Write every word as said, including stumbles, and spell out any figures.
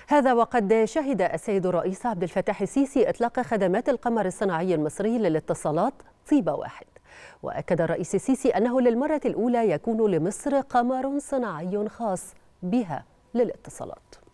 هذا وقد شهد السيد الرئيس عبد الفتاح السيسي إطلاق خدمات القمر الصناعي المصري للاتصالات طيبة واحد. وأكد الرئيس السيسي أنه للمرة الأولى يكون لمصر قمر صناعي خاص بها للاتصالات.